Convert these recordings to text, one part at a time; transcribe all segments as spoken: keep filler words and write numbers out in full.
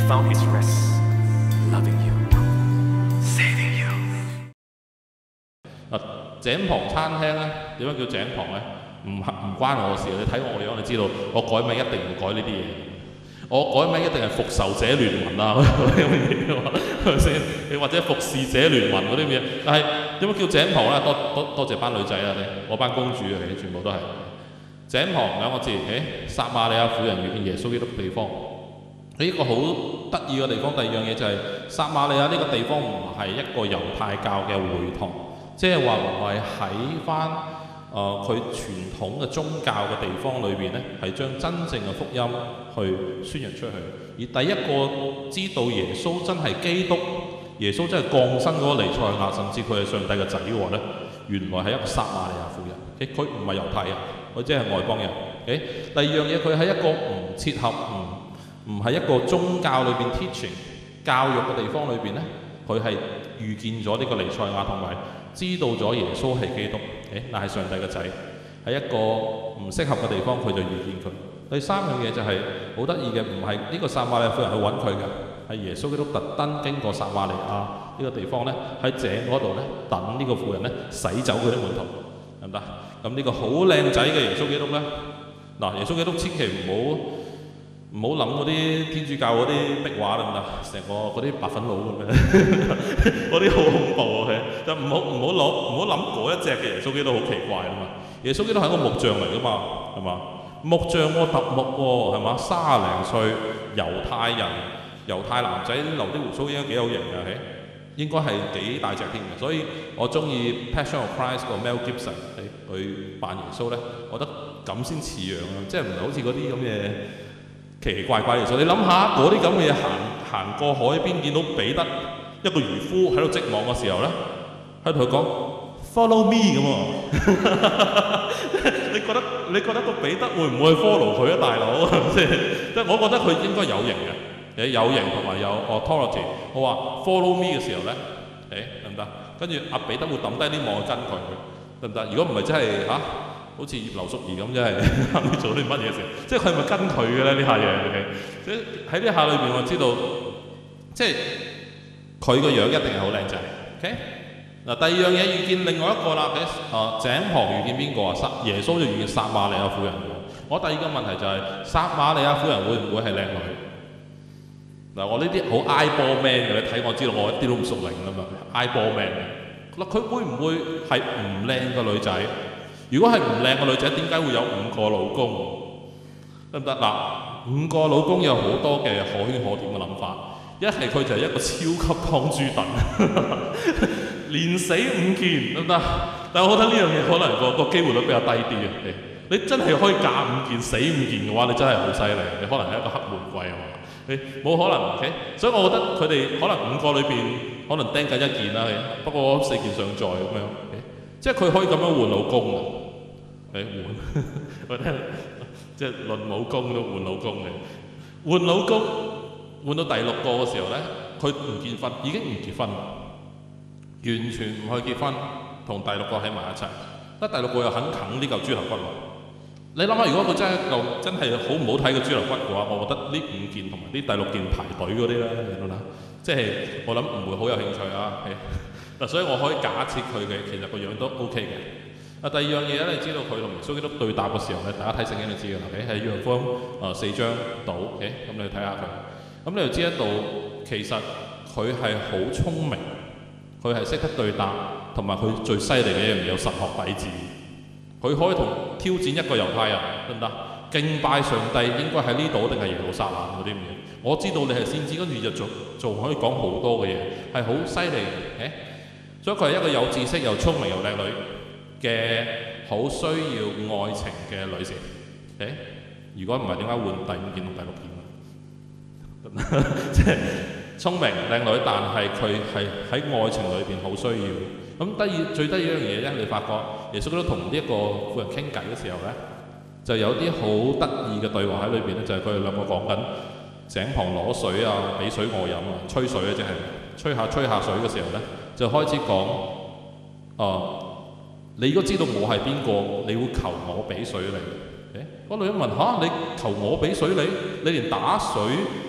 found his rest, loving you, saving you。 嗱，井旁餐廳咧，點樣叫井旁咧？唔唔關我事，你睇我個樣，你知道我改名一定唔改呢啲嘢。我改名一定係復仇者聯盟啊嗰啲咁嘅嘢喎，係咪先？你或者服侍者聯盟嗰啲咁嘢，但係點解叫井旁咧？多多多謝班女仔啊，你我班公主啊，全部都係井旁兩個字。誒，撒瑪利亞婦人遇見耶穌基督地方，呢一個好得意嘅地方。第二樣嘢就係、是、撒瑪利亞呢個地方唔係一個猶太教嘅會堂，即係話唔係喺翻。誒佢、呃、傳統嘅宗教嘅地方裏邊呢，係將真正嘅福音去宣揚出去。而第一個知道耶穌真係基督，耶穌真係降生嗰個彌賽亞，甚至佢係上帝嘅仔喎呢，原來係一個撒瑪利亞婦人。佢唔係猶太人，佢即係外邦人。Okay? 第二樣嘢，佢喺一個唔切合、唔唔係一個宗教裏邊 teaching 教育嘅地方裏邊呢，佢係遇見咗呢個彌賽亞，同埋知道咗耶穌係基督。誒，但係上帝嘅仔喺一個唔適合嘅地方，佢就遇見佢。第三樣嘢就係好得意嘅，唔係呢個撒瑪利亞婦人去揾佢嘅，係耶穌基督特登經過撒瑪利亞呢個地方咧，喺井嗰度咧等呢個婦人咧洗走佢啲門徒，得唔得？咁呢個好靚仔嘅耶穌基督咧，嗱，耶穌基督千祈唔好唔好諗嗰啲天主教嗰啲壁畫得唔得？成個嗰啲白粉佬咁樣，嗰啲好恐怖嘅，就唔好唔好攞唔好諗嗰一隻嘅耶穌基督好奇怪啊嘛！耶穌基督係一個木匠嚟噶嘛，係嘛？木匠喎，特木喎，係嘛？三十零歲，猶太人，猶太男仔留啲胡鬚應該幾有型嘅，係應該係幾大隻添嘅。所以我中意 Passion of Christ 個 Mel Gibson 去扮耶穌咧，我覺得咁先似樣啊，即係唔係好似嗰啲咁嘅奇奇怪怪嘅耶穌。你諗下嗰啲咁嘅嘢行行過海邊，見到彼得一個漁夫喺度織網嘅時候咧，喺度同佢講 Follow me 咁喎。你覺得你覺得個彼得會唔會 follow 佢啊，大佬？即係即係我覺得佢應該有型嘅，誒有型同埋有 authority。我話 follow me 嘅時候咧，誒得唔得？跟住阿彼得會抌低啲網去跟佢，得唔得？如果唔係真係嚇。啊好似葉劉淑儀咁，真係你做啲乜嘢事？即係佢係咪跟佢嘅咧？呢下嘢，OK？即係喺呢下裏邊，我知道即係佢個樣一定係好靚仔。OK？嗱，第二樣嘢遇見另外一個啦，喺啊井旁遇見邊個啊？撒耶穌就遇見撒瑪利亞婦人。我第二個問題就係、是、撒瑪利亞婦人會唔會係靚女？嗱，我呢啲好 eyeball man 嘅，你睇我知道我一啲都唔屬靈㗎嘛 ，eyeball man 嘅。嗱，佢會唔會係唔靚嘅女仔？如果係唔靚嘅女仔，點解會有五個老公？得唔得？嗱，五個老公有好多嘅可圈可點嘅諗法。一係佢就係一個超級劏豬燉，連死五件，得唔得？但係我覺得呢樣嘢可能個個機會率比較低啲嘅。你真係可以嫁五件死五件嘅話，你真係好犀利。你可能係一個黑玫瑰啊嘛，你冇可能。OK？所以我覺得佢哋可能五個裏邊可能釘緊一件啦，不過四件上載咁樣。OK？即係佢可以咁樣換老公啊！誒換，我聽即係論武功都換老公嘅，換老公換到第六個嘅時候咧，佢唔結婚，已經唔結婚，完全唔去結婚，同第六個喺埋一齊，得第六個又肯啃呢嚿豬頭骨落。你諗下，如果佢真係一嚿真係好唔好睇嘅豬頭骨嘅話，我覺得呢五件同埋呢第六件排隊嗰啲咧，你諗下，即係我諗唔會好有興趣啊。嗱，所以我可以假設佢嘅其實個樣都 OK 嘅。啊，第二樣嘢咧，你知道佢同耶穌基督對答嘅時候咧，大家睇聖經就知㗎啦。喺《約翰福音》啊四章度，咁、okay? 你睇下佢，咁你就知得到其實佢係好聰明，佢係識得對答，同埋佢最犀利嘅一樣嘢有神學底子。佢可以同挑戰一個猶太人，得唔得？敬拜上帝應該喺呢度定係耶路撒冷嗰啲嘢？我知道你係先知，跟住就做做可以講好多嘅嘢，係好犀利嘅。所以佢係一個有知識、又聰明、又靚女嘅，好需要愛情嘅女士。誒，如果唔係點解換第五件同第六件？即係聰明靚女，但係佢係喺愛情裏邊好需要。咁得意最得意一樣嘢咧，你發覺耶穌都同呢一個婦人傾偈嘅時候咧，就有啲好得意嘅對話喺裏邊咧，就係佢哋兩個講緊井旁攞水啊，俾水我飲啊，吹水啊，即係吹下吹下水嘅時候咧，就開始講啊。呃你如果知道我係邊個，你會求我俾水你？誒，嗰女人問吓，你求我俾水你？你連打水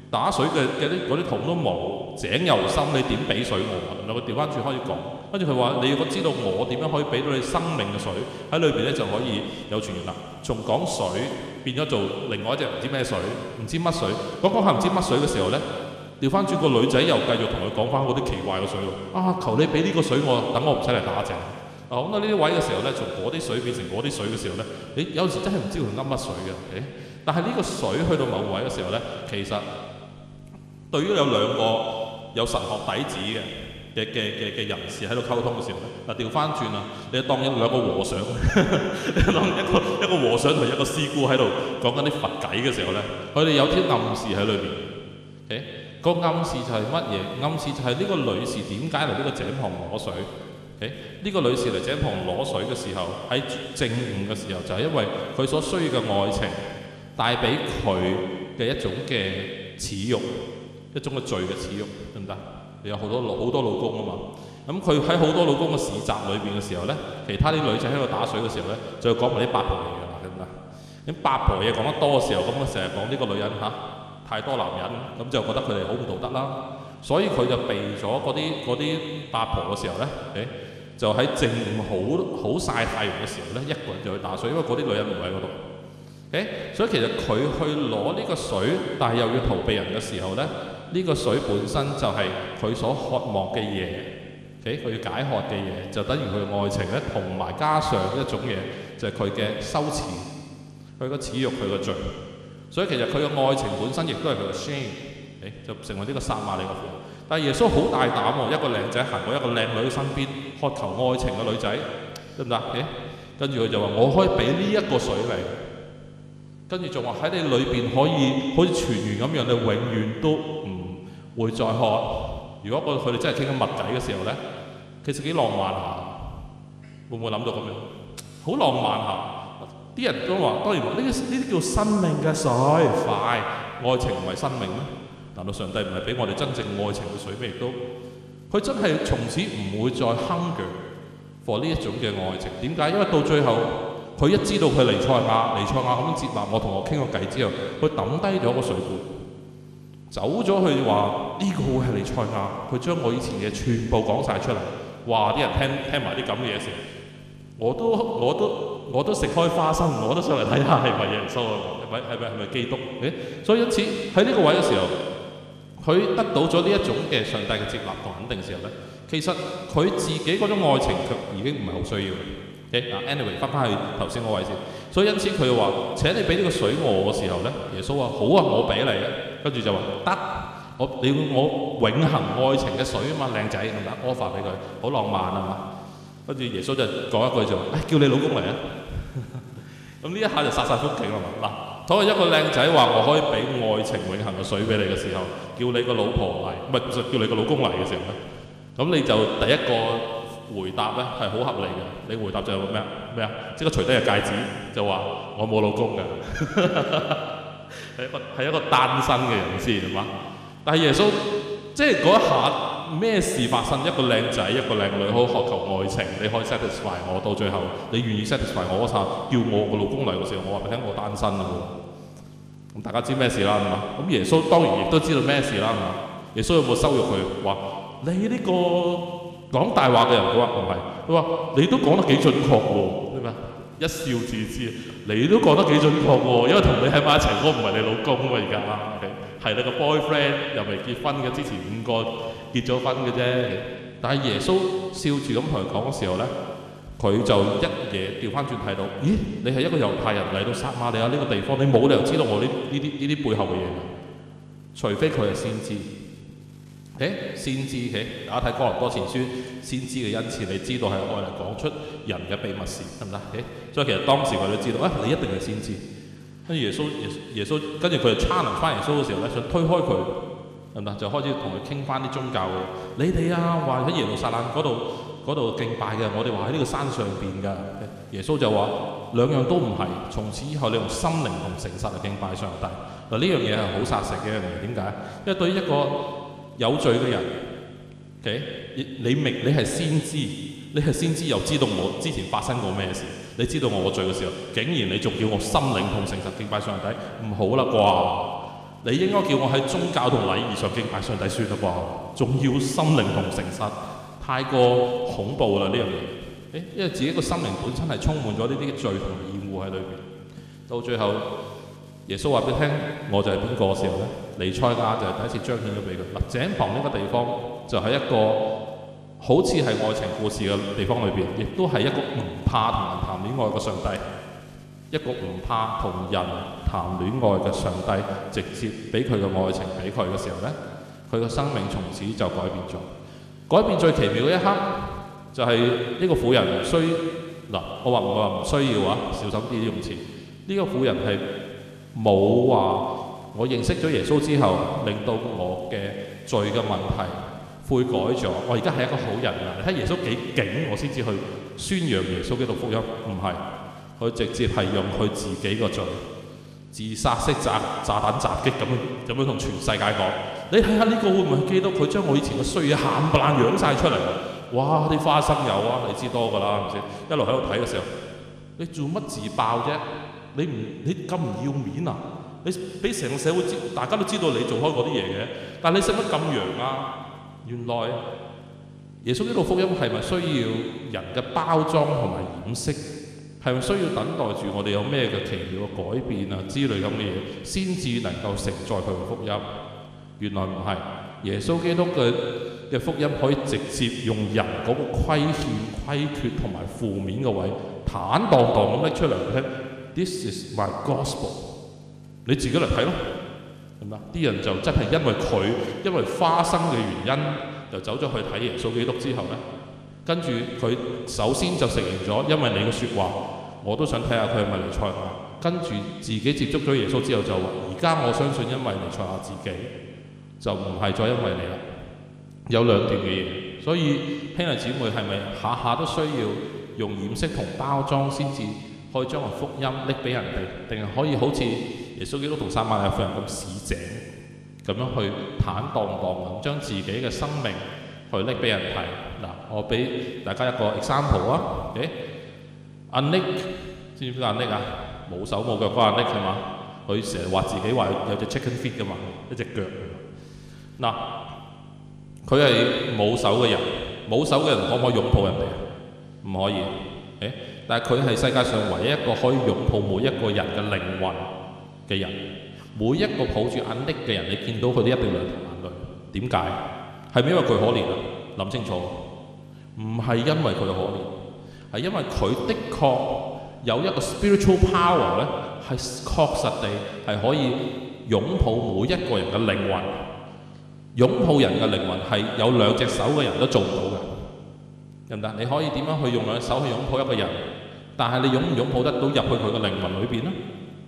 打水嘅嘅啲嗰啲桶都冇，井又深，你點俾水我啊？然後佢調翻轉可以講，跟住佢話你要知道我點樣可以俾到你生命嘅水喺裏邊咧，就可以有泉源啦。從講水變咗做另外一隻唔知咩水，唔知乜水，講講下唔知乜水嘅時候咧，調翻轉個女仔又繼續同佢講翻嗰啲奇怪嘅水喎。啊，求你俾呢個水我，等我唔使嚟打井。啊，講到呢啲位嘅時候咧，從嗰啲水變成嗰啲水嘅時候咧，你有時真係唔知佢噏乜水嘅。誒，但係呢個水去到某位嘅時候咧，其實對於有兩個有神學底子嘅嘅嘅嘅嘅人士喺度溝通嘅時候咧，嗱調翻轉啊，你當一兩個和尚，你當一個一個和尚同一個師姑喺度講緊啲佛偈嘅時候咧，佢哋有啲暗示喺裏邊。誒，個暗示就係乜嘢？暗示就係呢個女士點解嚟呢個井旁攞水？誒，呢個女士嚟井旁攞水嘅時候，喺正午嘅時候，就係因為佢所需要嘅愛情帶俾佢嘅一種嘅恥辱。一種嘅罪嘅恥辱，得唔得？你有好多老好多老公啊嘛，咁佢喺好多老公嘅市集裏邊嘅時候咧，其他啲女仔喺度打水嘅時候咧，就講埋啲八婆嘢㗎啦，得唔得？咁八婆嘢講得多嘅時候，咁啊成日講呢個女人嚇、啊、太多男人，咁就覺得佢哋好唔道德啦，所以佢就避咗嗰啲嗰啲八婆嘅時候咧，誒就喺正午好好曬太陽嘅時候咧，一個人就去打水，因為嗰啲女人唔喺嗰度。誒，所以其實佢去攞呢個水，但係又要逃避人嘅時候咧。呢個水本身就係佢所渴望嘅嘢，佢、okay? 要解渴嘅嘢，就等於佢嘅愛情咧，同埋加上一種嘢，就係佢嘅羞恥，佢嘅恥辱，佢嘅罪。所以其實佢嘅愛情本身亦都係佢嘅 shame， 誒就成為呢個撒瑪利亞婦人。但係耶穌好大膽喎，一個靚仔行過一個靚女身邊，渴求愛情嘅女仔，得唔得？誒，跟住佢就話：我可以俾呢一個水嚟。跟住仲話喺你裏邊可以好似泉源咁樣，你永遠都唔會再渴。如果佢哋真係傾緊密偈嘅時候咧，其實幾浪漫下，會唔會諗到咁樣？好浪漫下。啲人都話，當然話呢啲呢啲叫生命嘅水，快。愛情唔係生命咩？難道上帝唔係俾我哋真正愛情嘅水咩？亦都佢真係從此唔會再 hunger for 呢一種嘅愛情。點解？因為到最後。佢一知道佢彌賽亞，彌賽亞咁接納我同我傾個偈之後，佢抌低咗個水罐，走咗去話呢個會係彌賽亞，佢將我以前嘅全部講晒出嚟。哇！啲人聽聽埋啲咁嘅嘢時，我都我都我都食開花生，我都上嚟睇下係咪耶穌啊？係咪係咪係咪基督？誒，所以因此喺呢個位嘅時候，佢得到咗呢一種嘅上帝嘅接納同肯定嘅時候咧，其實佢自己嗰種愛情卻已經唔係好需要。嗱、okay? ，anyway， 翻返去頭先嗰位先。所以因此佢話：請你俾呢個水我嘅時候咧，耶穌話：好啊，我俾你啊。跟住就話：得，我你我永恆愛情嘅水啊嘛，靚仔係咪 offer 俾佢，好浪漫啊嘛。跟住耶穌就講一句就話：誒、哎，叫你老公嚟啊！咁呢一下就殺晒風景啦嘛。嗱，當一個靚仔話我可以俾愛情永恆嘅水俾你嘅時候，叫你個老婆嚟，唔係叫你個老公嚟嘅時候咧，咁你就第一個。回答咧係好合理嘅，你回答就係咩啊？咩啊？即刻除低個戒指，就話我冇老公嘅，係一個係一個單身嘅人先係嘛？但係耶穌即係嗰一下咩事發生？一個靚仔一個靚女好渴求愛情，你可以 satisfy 我，到最後你願意 satisfy 我嗰下，叫我個老公嚟嘅時候，我話俾你聽我單身啊喎。咁大家知咩事啦？係嘛？咁耶穌當然亦都知道咩事啦，係嘛？耶穌有冇羞辱佢？話你呢、這個？講大話嘅人，佢話唔係，佢話你都講得幾準確喎，係咪？一笑自知，你都講得幾準確喎，因為同你喺埋一齊嗰個唔係你老公喎，而家係你個 boyfriend，又未結婚嘅，之前五個結咗婚嘅啫。但係耶穌笑住咁同佢講嘅時候咧，佢就一嘢調翻轉睇到，咦？你係一個猶太人嚟到撒瑪利亞呢個地方，你冇理由知道我呢呢啲呢啲背後嘅嘢，除非佢係先知。誒、okay? 先知嘅，okay? 大家睇哥林多前書，先知嘅恩賜，你知道係愛嚟講出人嘅秘密事，得唔得？所以其實當時佢都知道，啊，你一定係先知。跟住耶穌，耶耶穌，跟住佢就 challenge 翻耶穌嘅時候咧，想推開佢，得唔得？就開始同佢傾翻啲宗教嘅。你哋啊，話喺耶路撒冷嗰度嗰度敬拜嘅，我哋話喺呢個山上邊㗎。耶穌就話兩樣都唔係，從此以後你用心靈同誠實嚟敬拜上帝。嗱，呢樣嘢係好殺食嘅一樣嘢，點解？因為對於一個有罪嘅人 ，OK， 你明你係先知，你係先知又知道我之前發生過咩事，你知道我個罪嘅時候，竟然你仲叫我心靈同誠實敬拜上帝，唔好啦啩？ 你應該叫我喺宗教同禮儀上敬拜上帝算啦啩，仲要心靈同誠實，太過恐怖啦呢樣嘢。誒，因為自己個心靈本身係充滿咗呢啲罪同厭惡喺裏邊，到最後耶穌話俾你聽，我就係邊個嘅時候咧，彌賽亞就係第一次彰顯咗俾佢。嗱，井旁呢個地方就係一個好似係愛情故事嘅地方裏邊，亦都係一個唔怕同人談戀愛嘅上帝。一個唔怕同人談戀愛嘅上帝，直接俾佢嘅愛情俾佢嘅時候呢，佢嘅生命從此就改變咗。改變最奇妙嘅一刻，就係、是、呢個婦人唔需嗱，我話唔係話唔需要啊，小心啲用詞。呢、這個婦人係冇話我認識咗耶穌之後，令到我嘅罪嘅問題悔改咗。我而家係一個好人啊！你睇耶穌幾勁，我先至去宣揚耶穌基督福音，唔係。佢直接係用佢自己個罪，自殺式炸炸彈襲擊咁樣，咁樣同全世界講：你睇下呢個會唔會係基督？佢將我以前嘅衰嘢冚唪唥揚晒出嚟。哇！啲花生油啊，你知多㗎啦，係咪先？一路喺度睇嘅時候，你做乜自爆啫？你唔你咁唔要面啊？你俾成個社會知，大家都知道你做開嗰啲嘢嘅，但係你使乜咁揚啊？原來耶穌呢個福音係咪需要人嘅包裝同埋掩飾？係咪需要等待住我哋有咩嘅奇妙嘅改變啊之類咁嘅嘢，先至能夠承載佢嘅福音？原來唔係，耶穌基督嘅嘅福音可以直接用人嗰個虧欠、虧缺同埋負面嘅位，坦蕩蕩咁拎出嚟聽。This is my gospel， 你自己嚟睇咯，係咪啊？啲人就真係因為佢，因為花生嘅原因，就走咗去睇耶穌基督之後咧。跟住佢首先就承認咗，因為你嘅説話，我都想睇下佢係咪彌賽亞。跟住自己接觸咗耶穌之後就話：而家我相信因為彌賽亞自己，就唔係再因為你啦。有兩段嘅嘢，所以兄弟姊妹係咪下下都需要用掩飾同包裝先至可以將個福音拎俾人哋，定係可以好似耶穌基督同撒瑪利亞婦人咁市井咁樣去坦蕩蕩咁將自己嘅生命去拎俾人睇？嗱，我俾大家一個 example 啊，誒，阿 Nick 知唔知阿 Nick 啊？冇手冇腳嗰阿 Nick 係嘛？佢成日話自己話有隻 chicken feet 噶嘛，一隻腳。嗱，佢係冇手嘅人，冇手嘅人可唔可以擁抱人哋啊？唔可以。誒，但係佢係世界上唯一一個可以擁抱每一個人嘅靈魂嘅人。每一個抱住阿 Nick 嘅人，你見到佢都一定兩條眼淚。點解？係咪因為佢可憐啊？諗清楚。唔係因為佢可憐，係因為佢的確有一個 spiritual power 咧，係確實地係可以擁抱每一個人嘅靈魂。擁抱人嘅靈魂係有兩隻手嘅人都做唔到嘅，得唔得？你可以點樣去用兩隻手去擁抱一個人，但係你擁唔擁抱得到入去佢嘅靈魂裏邊咧？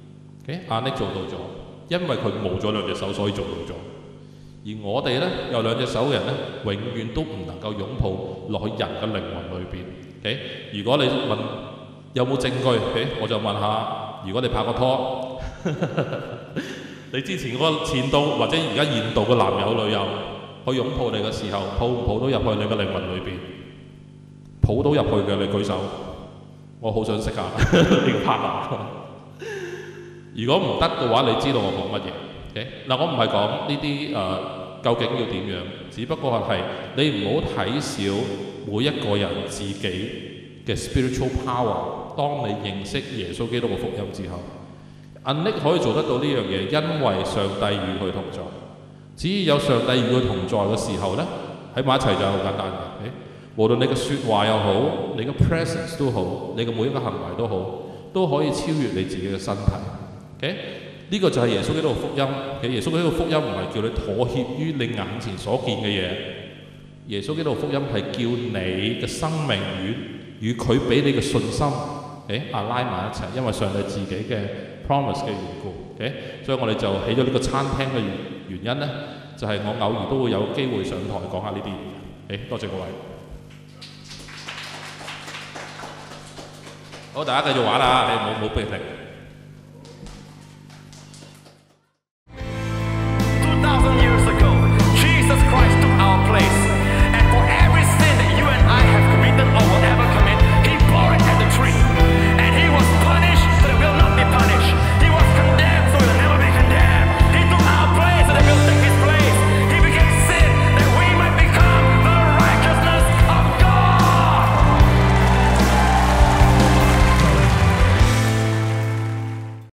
OK， 阿 Nick 做到咗，因為佢冇咗兩隻手，所以做到咗。而我哋咧有兩隻手嘅人咧，永遠都唔能夠擁抱落去人嘅靈魂裏邊。Okay? 如果你問有冇證據，okay? 我就問下：如果你拍過拖，你之前嗰個前度或者而家現度嘅男友女友去擁抱你嘅時候，抱唔抱到入去你嘅靈魂裏邊？抱到入去嘅你舉手，我好想識下你個 partner。如果唔得嘅話，你知道我講乜嘢？嗱、okay? 我唔係講呢啲誒究竟要點樣，只不過係你唔好睇小每一個人自己嘅 spiritual power。當你認識耶穌基督嘅福音之後，阿 Nick 可以做得到呢樣嘢，因為上帝與佢同在。只要有上帝與佢同在嘅時候咧，喺埋一齊就係好簡單嘅。Okay? 無論你嘅説話又好，你嘅 presence 都好，你嘅每一個行為都好，都可以超越你自己嘅身體。Okay? 呢個就係耶穌基督嘅福音。耶穌基督嘅福音唔係叫你妥協於你眼前所見嘅嘢。耶穌基督嘅福音係叫你嘅生命與與佢俾你嘅信心，誒啊拉埋一齊，因為上帝自己嘅 promise 嘅緣故。誒，所以我哋就起咗呢個餐廳嘅原因咧，就係、是、我偶爾都會有機會上台講下呢啲嘢。誒，多謝各位。好，大家繼續玩啦，你冇冇俾停。